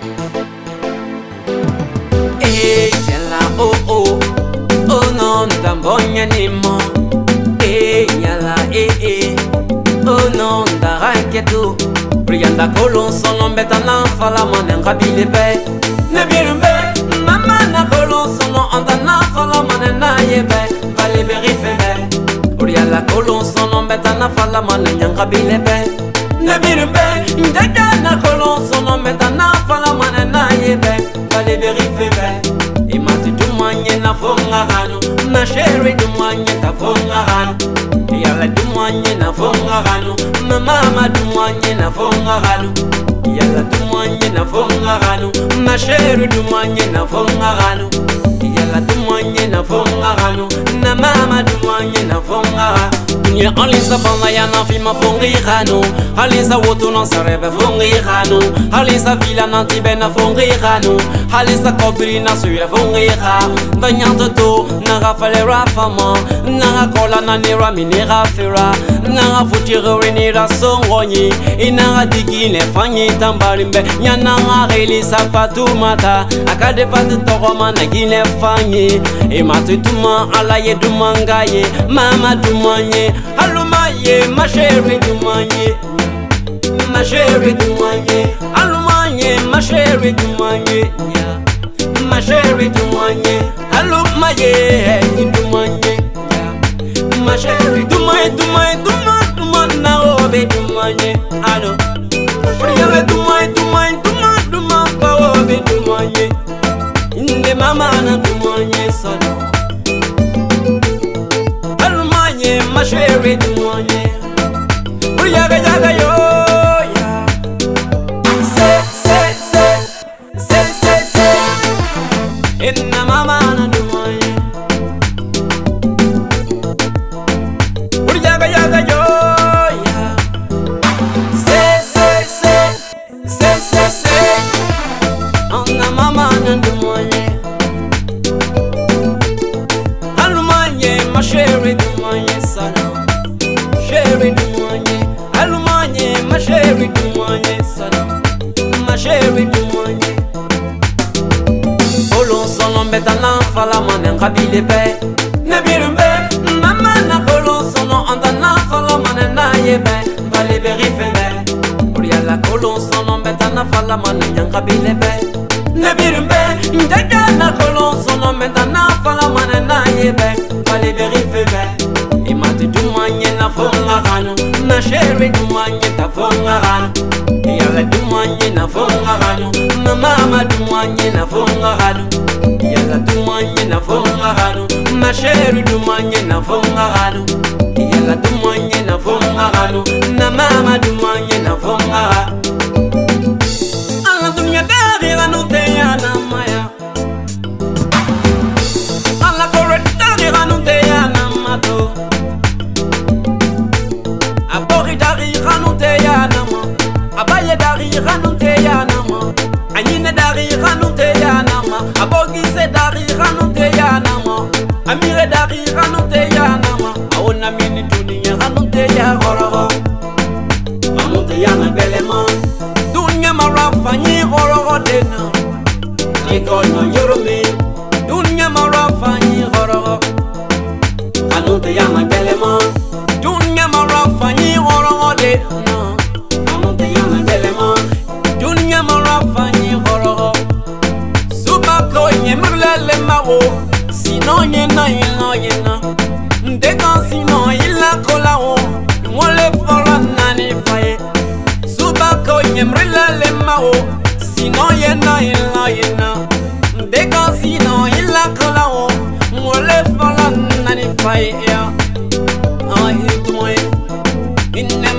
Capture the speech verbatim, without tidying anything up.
Eh, yala oh oh, oh non, d'ambonya nimo. Eh, yala eh eh, oh non, d'araketu. Brianda kolon sono mbeta na fala mane ngabile be. Nebirumbe, mama na kolon sono anda na fala mane na yebe. Vale berife be. Brianda kolon sono mbeta na fala mane ngabile be. Nebirumbe, ndega na kolon sono mbeta na fala mane na yebe. Vale berife be. Imati dumanye na fonga hanu, na shere dumanye ta fonga hanu. Yala dumanye na fonga hanu, mama dumanye na fonga hanu. Yala dumanye na fonga hanu, na shere dumanye na fonga hanu. Yala dumanye na fonga hanu, na mama dumanye na fonga hanu. Dunia alisa bana ya na fima fongi hanu, alisa woto na sarebe fongi hanu, alisa vila na tibe na fongi hanu, alisa kobri na suya fongi hanu. Danyanta to na rafale rafama, na kola na nira minira fira, na futiro renira songonyi, ina digi ne fanyi tambarimbe, nyana relisa fatumata, akade patu tokoma na gine fanyi, imatu tuma alaye dumangaye, mama dumanye. Alumaye, ma chérie dumanye, ma chérie dumanye, alumaye, ma chérie dumanye, ma chérie dumanye, alumaye, dumanye, ma chérie dumanye, dumanye, dumanye, dumanye, na obe dumanye, alo, priya dumanye, dumanye, dumanye, dumanye, pa obe dumanye, inde mama na dumanye solo. Ma chérie dumanye, uyaga yaga yo ya. Se se se se se se, inna mama na dumanye, uyaga yaga yo ya. Se se se se se se, inna mama na dumanye, alumanye ma chérie dumanye sana, chérie dumanye, alumanye ma chérie dumanye sana, ma chérie dumanye. Kolon sono mbeta na fala mane ngabile be. Nebirumbe, mama na kolon sono anda na fala mane na yebe. Vale berife be. Briala kolon sono mbeta na fala mane ngabile be. Nebirumbe, ndega na kolon sono mbeta na fala mane na yebe. Vale berife be. Imati dumanye na fonga hanu, na shere dumanye ta fonga hanu. Yala dumanye na fonga hanu, na mama dumanye na fonga hanu. Yala dumanye na fonga hanu, na shere dumanye na fonga hanu. Yala dumanye na fonga hanu, na mama dumanye na fonga hanu. Ala dunya dari la nute ya na maya, ala kore dari la nute ya na mato. Abori dari ranute ya nama, abaye dari ranute ya nama, anyine dari ranute ya nama, abogi se dari ranute ya nama, amire dari ranute ya nama, awona mini dunia ranute ya hororo, ranute ya na belema, dunia marafa ni hororo dena, ikono yorome, dunia marafa ni hororo, ranute ya na belema. Dunia marafa ni hororo de no, amonte yana belema. Dunia marafa ni hororo, suba ko nye mrlele mawo, sino nye na ilo ye na, ndeka sino ila kola wo, ngole fora nani faye. Suba ko nye mrlele mawo, sino ye na ilo ye na, ndeka sino ila kola wo, ngole fora nani faye ya. In